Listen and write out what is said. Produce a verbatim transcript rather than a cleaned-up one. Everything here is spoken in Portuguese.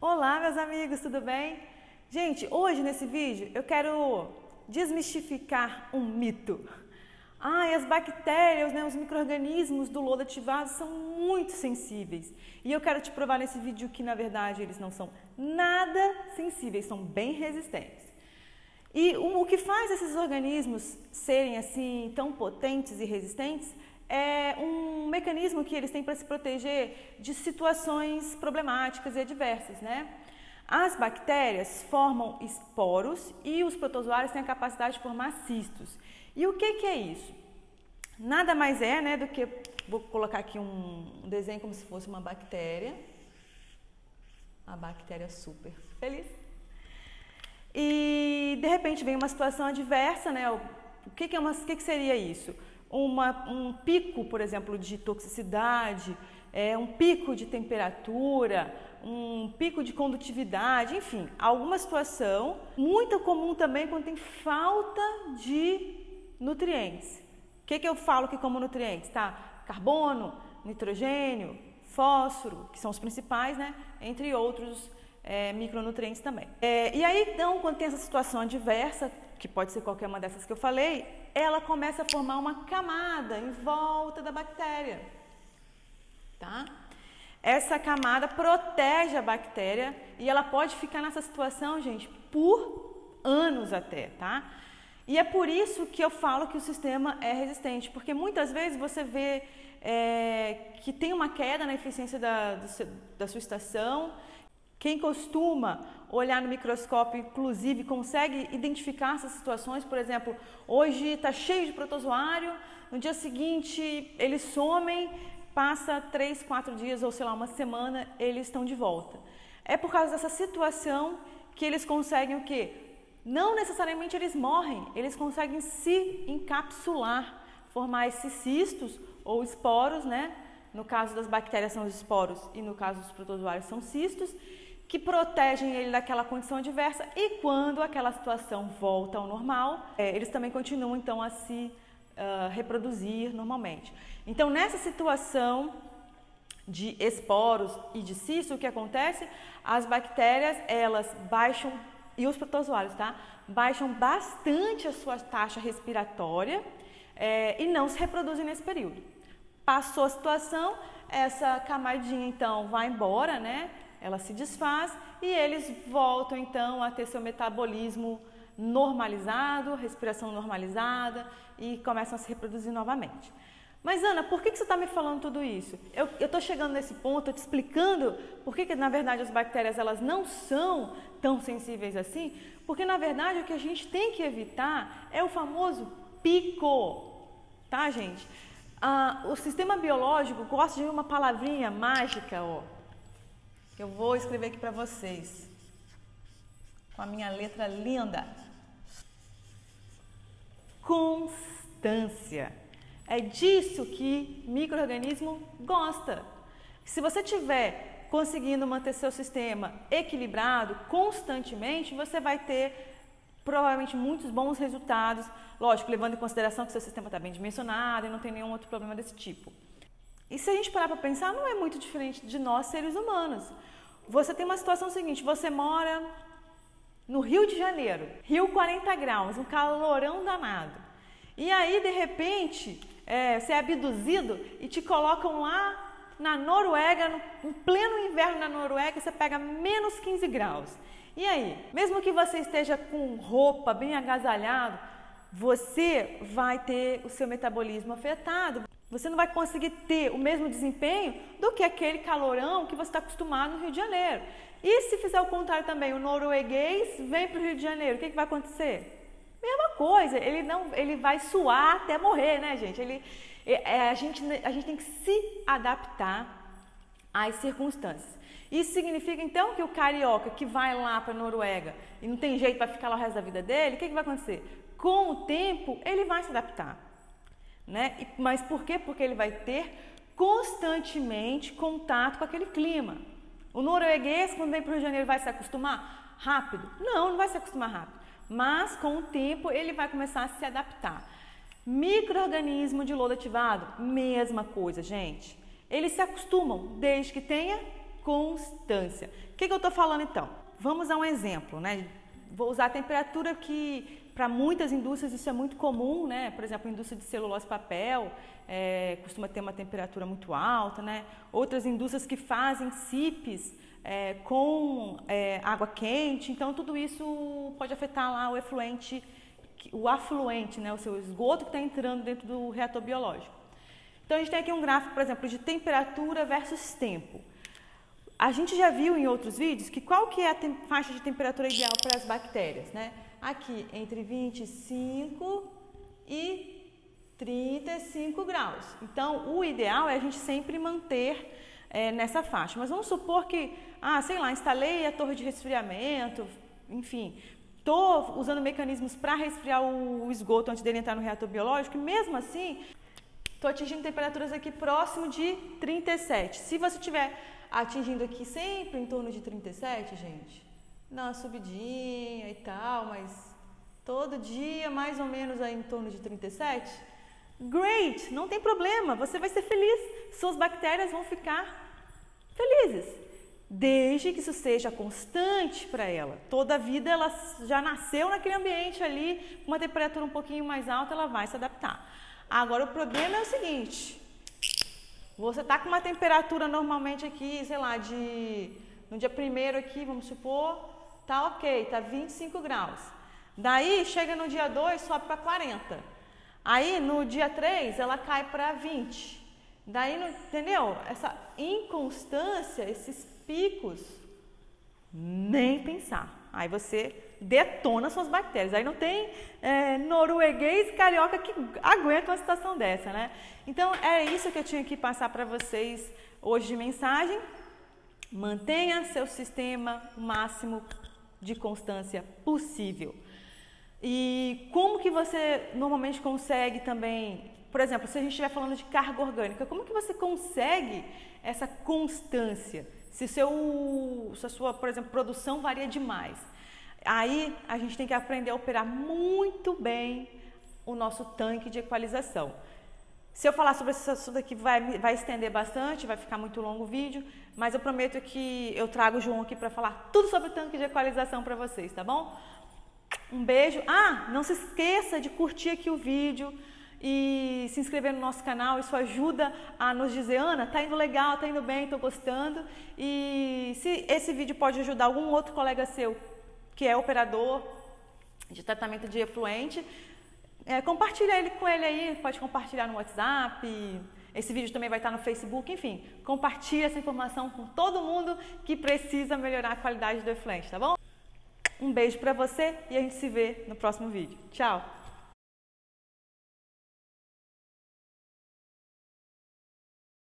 Olá, meus amigos, tudo bem? Gente, hoje nesse vídeo eu quero desmistificar um mito. Ah, as bactérias, né, os micro-organismos do lodo ativado são muito sensíveis. E eu quero te provar nesse vídeo que, na verdade, eles não são nada sensíveis, são bem resistentes. E o que faz esses organismos serem assim tão potentes e resistentes é um mecanismo que eles têm para se proteger de situações problemáticas e adversas, né? As bactérias formam esporos e os protozoários têm a capacidade de formar cistos. E o que que é isso? Nada mais é, né, do que, vou colocar aqui um desenho como se fosse uma bactéria, a bactéria super feliz. E de repente vem uma situação adversa, né? O que que, é uma, o que que seria isso? Uma, um pico, por exemplo, de toxicidade, é, um pico de temperatura, um pico de condutividade, enfim, alguma situação muito comum também quando tem falta de nutrientes. O que que eu falo que como nutrientes? Tá? Carbono, nitrogênio, fósforo, que são os principais, né? Entre outros é, micronutrientes também. É, e aí, então, quando tem essa situação adversa, que pode ser qualquer uma dessas que eu falei, ela começa a formar uma camada em volta da bactéria, tá? Essa camada protege a bactéria e ela pode ficar nessa situação, gente, por anos até, tá? E é por isso que eu falo que o sistema é resistente, porque muitas vezes você vê é, que tem uma queda na eficiência da, da sua estação. Quem costuma olhar no microscópio, inclusive, consegue identificar essas situações. Por exemplo, hoje está cheio de protozoário, no dia seguinte eles somem, passa três, quatro dias ou sei lá, uma semana, eles estão de volta. É por causa dessa situação que eles conseguem o quê? Não necessariamente eles morrem, eles conseguem se encapsular, formar esses cistos ou esporos, né? No caso das bactérias são os esporos e no caso dos protozoários são cistos, que protegem ele daquela condição adversa e quando aquela situação volta ao normal, é, eles também continuam então a se uh, reproduzir normalmente. Então nessa situação de esporos e de cisto, o que acontece? As bactérias, elas baixam, e os protozoários, tá? Baixam bastante a sua taxa respiratória é, e não se reproduzem nesse período. Passou a situação, essa camadinha então vai embora, né? Ela se desfaz e eles voltam então a ter seu metabolismo normalizado, respiração normalizada e começam a se reproduzir novamente. Mas Ana, por que que você está me falando tudo isso? Eu estou chegando nesse ponto, estou te explicando por que que na verdade as bactérias elas não são tão sensíveis assim, porque na verdade o que a gente tem que evitar é o famoso pico, tá gente? Ah, o sistema biológico gosta de uma palavrinha mágica, ó, que eu vou escrever aqui para vocês, com a minha letra linda. Constância. É disso que micro-organismo gosta. Se você estiver conseguindo manter seu sistema equilibrado constantemente, você vai ter provavelmente muitos bons resultados, lógico, levando em consideração que seu sistema está bem dimensionado e não tem nenhum outro problema desse tipo. E se a gente parar para pensar, não é muito diferente de nós, seres humanos. Você tem uma situação seguinte, você mora no Rio de Janeiro, Rio quarenta graus, um calorão danado. E aí, de repente, é, você é abduzido e te colocam lá na Noruega, no, em pleno inverno na Noruega, você pega menos quinze graus. E aí, mesmo que você esteja com roupa, bem agasalhado, você vai ter o seu metabolismo afetado. Você não vai conseguir ter o mesmo desempenho do que aquele calorão que você está acostumado no Rio de Janeiro. E se fizer o contrário também, o norueguês vem para o Rio de Janeiro, o que, que vai acontecer? Mesma coisa, ele, não, ele vai suar até morrer, né, gente? Ele, é, a gente? A gente tem que se adaptar às circunstâncias. Isso significa, então, que o carioca que vai lá para a Noruega e não tem jeito para ficar lá o resto da vida dele, o que, que vai acontecer? Com o tempo, ele vai se adaptar. Né? Mas por quê? Porque ele vai ter constantemente contato com aquele clima. O norueguês, quando vem para o Rio de Janeiro, vai se acostumar rápido? Não, não vai se acostumar rápido. Mas com o tempo ele vai começar a se adaptar. Micro-organismo de lodo ativado, mesma coisa, gente. Eles se acostumam desde que tenha constância. O que, que eu estou falando então? Vamos a um exemplo, né? Vou usar a temperatura que, para muitas indústrias, isso é muito comum, né? Por exemplo, a indústria de celulose e papel é, costuma ter uma temperatura muito alta, né? Outras indústrias que fazem C I Ps é, com é, água quente, então tudo isso pode afetar lá o efluente, o afluente, né? O seu esgoto que está entrando dentro do reator biológico. Então a gente tem aqui um gráfico, por exemplo, de temperatura versus tempo. A gente já viu em outros vídeos que qual que é a faixa de temperatura ideal para as bactérias, né? Aqui, entre vinte e cinco e trinta e cinco graus. Então, o ideal é a gente sempre manter é, nessa faixa. Mas vamos supor que, ah, sei lá, instalei a torre de resfriamento, enfim, estou usando mecanismos para resfriar o esgoto antes dele entrar no reator biológico, e mesmo assim, estou atingindo temperaturas aqui próximo de trinta e sete. Se você tiver atingindo aqui sempre em torno de trinta e sete, gente, dá uma subidinha e tal, mas todo dia mais ou menos aí em torno de trinta e sete, great, não tem problema, você vai ser feliz, suas bactérias vão ficar felizes, desde que isso seja constante para ela. Toda a vida ela já nasceu naquele ambiente ali, com uma temperatura um pouquinho mais alta, ela vai se adaptar. Agora o problema é o seguinte: você está com uma temperatura normalmente aqui, sei lá, de no dia primeiro aqui, vamos supor, tá ok, tá vinte e cinco graus. Daí chega no dia dois, sobe para quarenta. Aí no dia três ela cai para vinte. Daí, no, entendeu? Essa inconstância, esses picos, nem pensar. Aí você detona suas bactérias. Aí não tem é, norueguês e carioca que aguenta uma situação dessa, né? Então, é isso que eu tinha que passar para vocês hoje de mensagem. Mantenha seu sistema o máximo de constância possível. E como que você normalmente consegue também, por exemplo, se a gente estiver falando de carga orgânica, como que você consegue essa constância? Se, seu, se a sua, por exemplo, produção varia demais. Aí a gente tem que aprender a operar muito bem o nosso tanque de equalização. Se eu falar sobre esse assunto aqui, vai, vai estender bastante, vai ficar muito longo o vídeo, mas eu prometo que eu trago o João aqui para falar tudo sobre o tanque de equalização para vocês, tá bom? Um beijo. Ah, não se esqueça de curtir aqui o vídeo e se inscrever no nosso canal. Isso ajuda a nos dizer: Ana, tá indo legal, tá indo bem, tô gostando. E se esse vídeo pode ajudar algum outro colega seu que é operador de tratamento de efluente, é, compartilha ele com ele aí, pode compartilhar no WhatsApp, esse vídeo também vai estar no Facebook, enfim, compartilha essa informação com todo mundo que precisa melhorar a qualidade do efluente, tá bom? Um beijo pra você e a gente se vê no próximo vídeo. Tchau!